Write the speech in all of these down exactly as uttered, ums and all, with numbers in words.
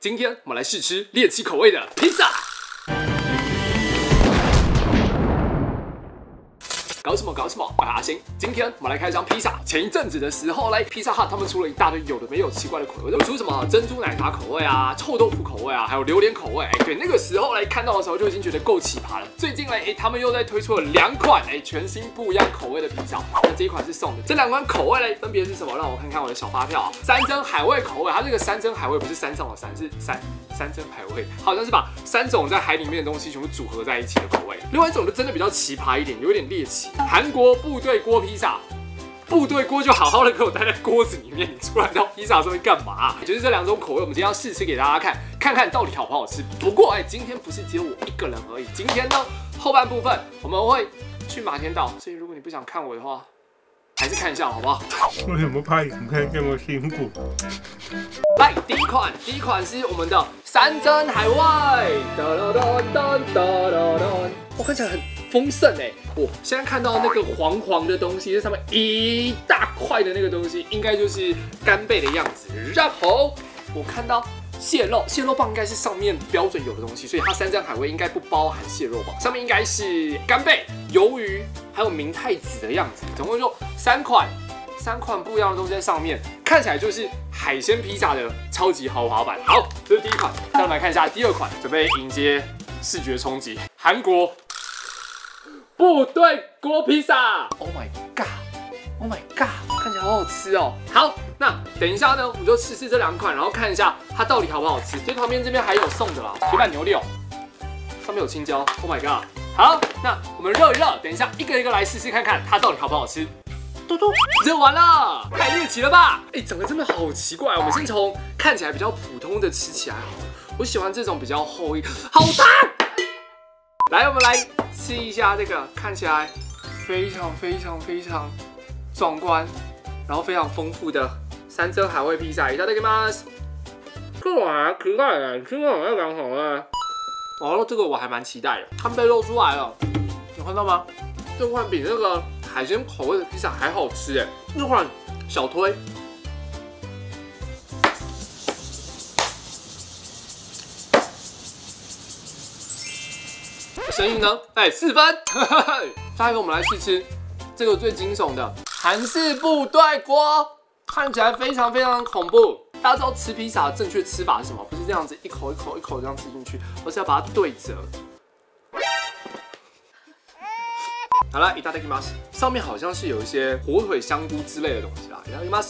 今天我们来试吃猎奇口味的披萨。搞什么搞什么？我是阿星。今天我们来开箱披萨。前一阵子的时候嘞，披萨哈他们出了一大堆有的没有奇怪的口味，有出什么珍珠奶茶口味啊、臭豆腐口味啊，还有榴莲口味。哎，对，那个时候嘞看到的时候就已经觉得够奇葩了。最近嘞，哎，他们又在推出了两款哎全新不一样口味的披萨。那这一款是送的，这两款口味嘞分别是什么？让我看看我的小发票啊。山珍海味口味，它这个山珍海味不是山上的山，是山山珍海味，好像是把三种在海里面的东西全部组合在一起的口味。另外一种就真的比较奇葩一点，有点猎奇。韩国部队锅披萨，部队锅就好好的给我待在锅子里面，你出来到披萨上面干嘛、啊？就是这两种口味，我们今天要试吃给大家看，看看到底好不好吃。不过哎，今天不是只有我一个人而已，今天呢后半部分我们会去马田岛，所以如果你不想看我的话，还是看一下好不好？ 为什么拍影片这么辛苦？ 来，第一款，第一款是我们的山珍海味，哒哒哒哒哒哒哒，我看起来很丰盛哎！我现在看到那个黄黄的东西，这上面一大块的那个东西，应该就是干贝的样子。然后我看到蟹肉，蟹肉棒应该是上面标准有的东西，所以它山珍海味应该不包含蟹肉棒，上面应该是干贝、鱿鱼，还有明太子的样子，总共就三款。三款不一样的东西在上面，看起来就是海鲜披萨的超级豪华版。好，这是第一款，再我们来看一下第二款，准备迎接视觉冲击。韩国部队锅披萨 ，Oh my god，Oh my god， 看起来好好吃哦。好，那等一下呢，我们就试试这两款，然后看一下它到底好不好吃。这旁边这边还有送的啦，铁板牛柳，上面有青椒 ，Oh my god。好，那我们热一热，等一下一个一个来试试看看它到底好不好吃。嘟嘟，热完了，太猎奇了吧？哎、欸，长得真的好奇怪。我们先从看起来比较普通的吃起来好了。我喜欢这种比较厚一，好烫！来，我们来吃一下这个看起来非常非常非常壮观，然后非常丰富的山珍海味披萨。いただきます。这碗可爱了，这个好像蛮好的。哦，这个我还蛮期待的。它被露出来了，有看到吗？这款比那个海鲜口味的披萨还好吃哎，这款小推。声音呢？哎，四分。下一个我们来试吃这个最惊悚的韩式部队锅，看起来非常非常恐怖。大家知道吃披萨的正确吃法是什么？不是这样子一口一口一口这样吃进去，而是要把它对折。好了，いただきます。上面好像是有一些火腿、香菇之类的东西啦。いただきます。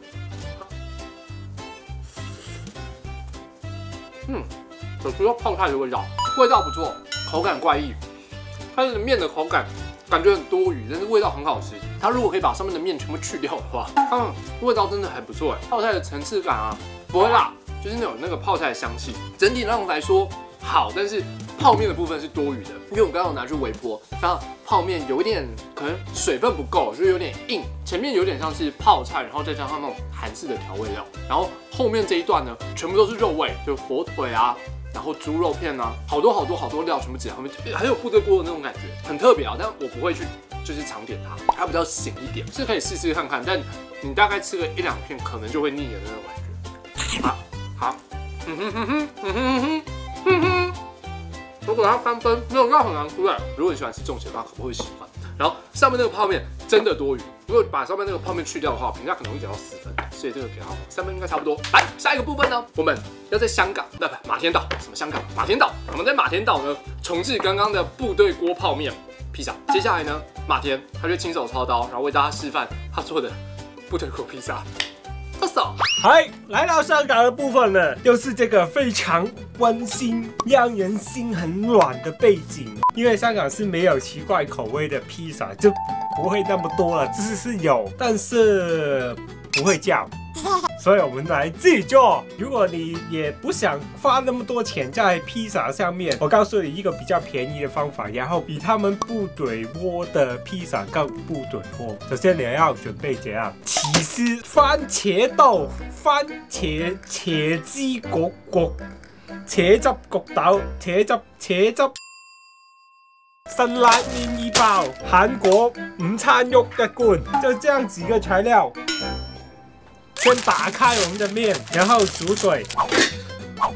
嗯，有吃到泡菜的味道，味道不错，口感怪异。它的面的口感感觉很多余，但是味道很好吃。它如果可以把上面的面全部去掉的话，嗯，味道真的还不错哎。泡菜的层次感啊，不会辣，就是那种那个泡菜的香气。整体上来说好，但是泡面的部分是多余的，因为我刚刚拿去微波，然后泡面有一点可能水分不够，就有点硬。前面有点像是泡菜，然后再加上那种韩式的调味料，然后后面这一段呢，全部都是肉味，就火腿啊，然后猪肉片啊，好多好多好多料全部挤在后面，很有部队锅的那种感觉，很特别啊。但我不会去就是常点它，它比较咸一点，是可以试试看看，但你大概吃个一两片，可能就会腻的那种感觉。好，好，嗯哼哼哼，嗯哼哼哼，嗯哼。如果它三分没有到很难吃哎，如果你喜欢吃重咸的话，可能会喜欢。然后上面那个泡面真的多余，如果把上面那个泡面去掉的话，评价可能会减到四分，所以这个给它三分应该差不多。来，下一个部分呢，我们要在香港，那不马田岛，什么香港？马田岛，我们在马田岛呢重置刚刚的部队锅泡面披萨。接下来呢，马田他就亲手操刀，然后为大家示范他做的部队锅披萨。剁手。 嗨，来到香港的部分呢，又是这个非常温馨、让人心很暖的背景。因为香港是没有奇怪口味的披萨，就不会那么多了。只是是有，但是不会叫。所以我们来自己做。如果你也不想花那么多钱在披萨上面，我告诉你一个比较便宜的方法，然后比他们部队锅的披萨更部队锅。首先你要准备怎样？起司、番茄豆、番茄茄汁焗焗、茄汁焗豆、茄汁茄汁。辛辣面一包，韩国午餐肉一罐，就这样几个材料。先打开我们的面，然后煮水，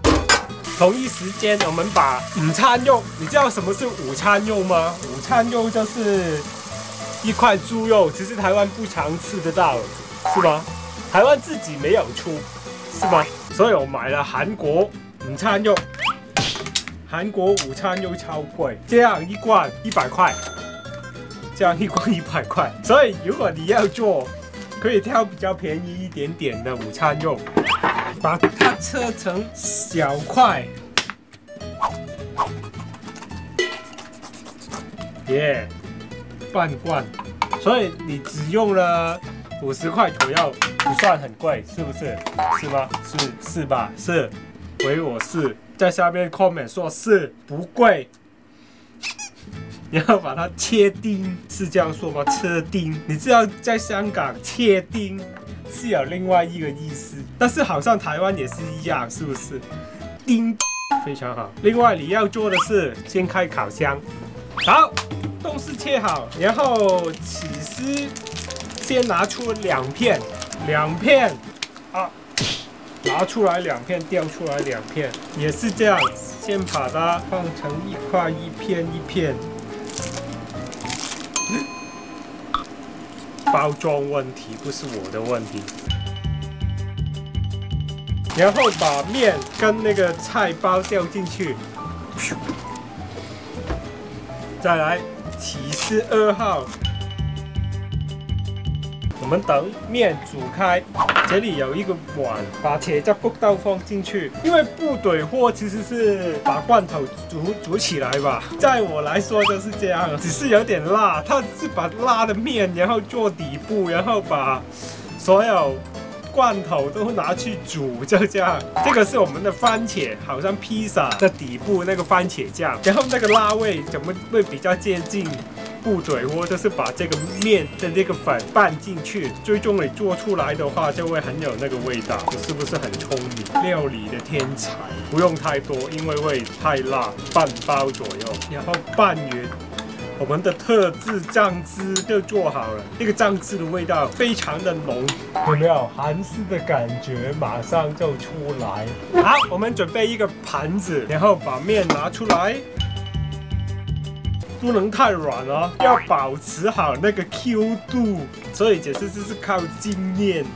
同一时间，我们把午餐肉，你知道什么是午餐肉吗？午餐肉就是一块猪肉，只是台湾不常吃得到，是吗？台湾自己没有出，是吗？所以我买了韩国午餐肉，韩国午餐肉超贵，这样一罐一百块，这样一罐一百块。所以如果你要做，可以挑比较便宜一点点的午餐肉。 把它切成小块，耶， yeah, 半罐，所以你只用了五十块左右，不算很贵，是不是？是吗？是是吧？是，回我是，在下面 comment 说是不贵。你要把它切丁，是这样说吗？切丁，你知道在香港切丁 是有另外一个意思，但是好像台湾也是一样，是不是？丁非常好。另外你要做的是先开烤箱，好，东西切好，然后起司先拿出两片，两片啊，拿出来两片，掉出来两片，也是这样，先把它放成一块一片一片。 包装问题不是我的问题，然后把面跟那个菜包掉进去，再来起司二号，我们等面煮开，这里有一个碗，把茄汁谷豆放进去，因为部队锅其实是把罐头煮煮起来吧，在我来说就是这样，只是有点辣，它是把辣的面然后做底部，然后把所有 罐头都拿去煮，就这样。这个是我们的番茄，好像披萨的底部那个番茄酱。然后那个辣味怎么会比较接近部队锅？就是把这个面的那个粉拌进去，最终你做出来的话就会很有那个味道。是不是很聪明？料理的天才，不用太多，因为会太辣，半包左右，然后拌匀。 我们的特制酱汁就做好了，这个酱汁的味道非常的浓，有没有韩式的感觉？马上就出来。好，我们准备一个盘子，然后把面拿出来，不能太软哦，要保持好那个 Q 度，所以解释这是靠经验。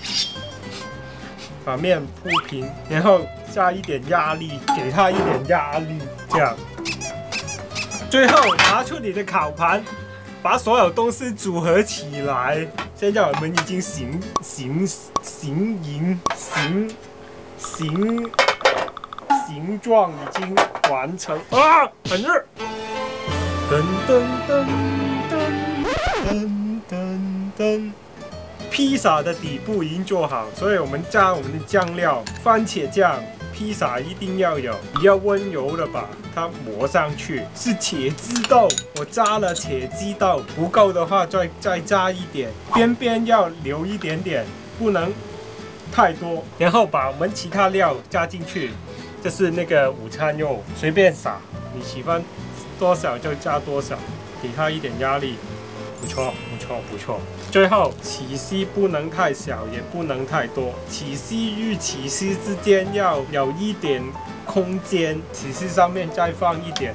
把面铺平，然后加一点压力，给它一点压力，这样。 最后拿出你的烤盘，把所有东西组合起来。现在我们已经形形形形形形形状已经完成啊，很热。噔噔噔噔噔噔噔，披萨的底部已经做好，所以我们加我们的酱料，番茄酱。 披萨一定要有，比较温柔的把它抹上去。是茄子豆，我加了茄子豆，不够的话再再加一点，边边要留一点点，不能太多。然后把我们其他料加进去，这是那个午餐肉，随便撒，你喜欢多少就加多少，给它一点压力。 不错，不错，不错。最后，起司不能太小，也不能太多。起司与起司之间要有一点空间，起司上面再放一点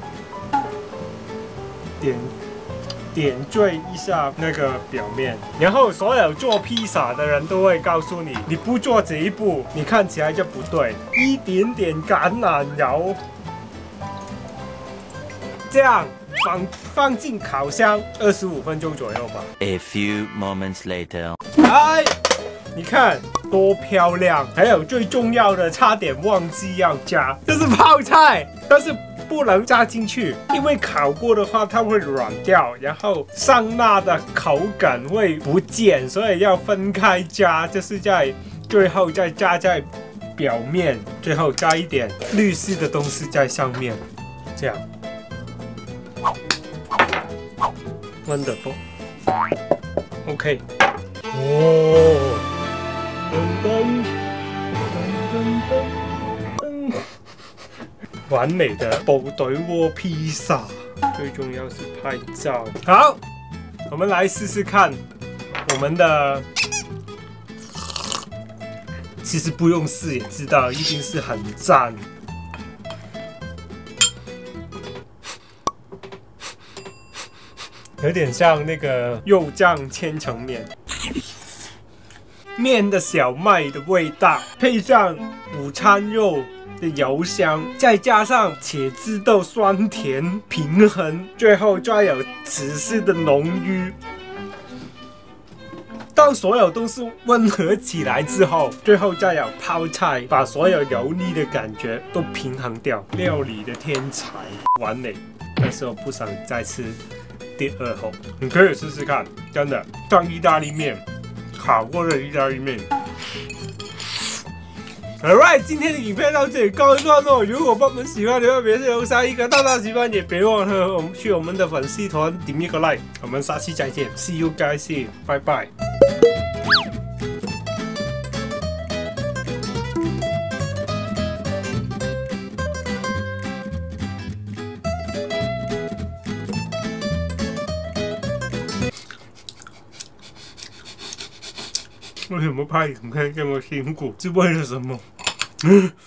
点点缀一下那个表面。然后，所有做披萨的人都会告诉你，你不做这一步，你看起来就不对。一点点橄榄油，这样。 放放进烤箱二十五分钟左右吧。 A few moments later， 哎，你看多漂亮！还有最重要的，差点忘记要加，就是泡菜，但是不能加进去，因为烤过的话它会软掉，然后上蜡的口感会不见，所以要分开加，就是在最后再加在表面，最后加一点绿色的东西在上面，这样。 Wonderful. OK. 哦，噔噔噔噔噔，完美的部队锅披萨，最重要是拍照。好，我们来试试看我们的。其实不用试也知道，一定是很赞。 有点像那个肉酱千层面。面的小麦的味道，配上午餐肉的油香，再加上茄子豆酸甜平衡，最后再有芝士的浓郁。当所有东西温和起来之后，最后再有泡菜，把所有油腻的感觉都平衡掉。料理的天才，完美。但是我不想再吃第二口，你可以试试看，真的，像意大利面。烤过的意大利面。Alright， 今天的影片到这里告一段落。如果朋友们喜欢的话，别留下一个大大喜欢，也别忘了我们去我们的粉丝团点一个 like。我们下期再见 ，See you guys， 拜拜。为什么拍影片这么辛苦？是为了什么？